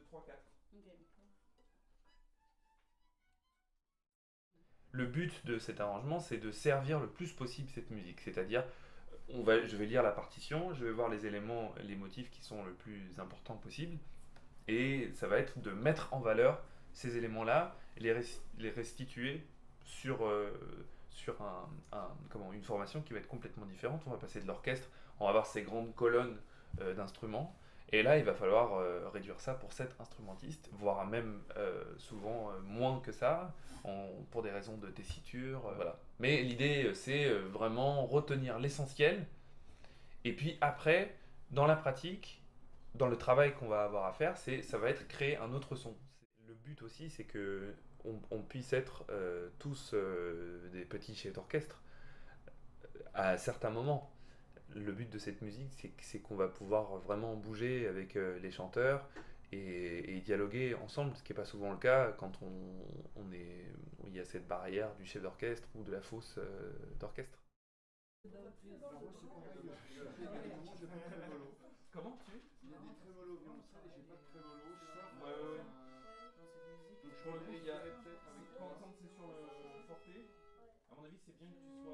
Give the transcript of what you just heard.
3-4. Ok. Le but de cet arrangement, c'est de servir le plus possible cette musique. C'est-à-dire, je vais lire la partition, je vais voir les éléments, les motifs qui sont le plus importants possible, et ça va être de mettre en valeur ces éléments-là, et les restituer sur, une formation qui va être complètement différente. On va passer de l'orchestre, on va avoir ces grandes colonnes d'instruments, et là il va falloir réduire ça pour 7 instrumentistes, voire même souvent moins que ça, pour des raisons de tessiture. Voilà. Mais l'idée c'est vraiment retenir l'essentiel, et puis après, dans la pratique, dans le travail qu'on va avoir à faire, ça va être créer un autre son. Le but aussi, c'est que on puisse être tous des petits chefs d'orchestre à certains moments. Le but de cette musique, c'est qu'on va pouvoir vraiment bouger avec les chanteurs et dialoguer ensemble, ce qui n'est pas souvent le cas quand où il y a cette barrière du chef d'orchestre ou de la fausse d'orchestre. Alors moi c'est pareil, évidemment j'ai pas de trémolo. Comment tu? Il y a des trémolos au violoncelle et j'ai pas de trémolo, sauf Ouais, ouais, ouais. Dans cette musique. donc je Pour le coup, il y a, vérifierai peut-être avec quand c'est sur le forté, à mon avis, c'est bien que tu sois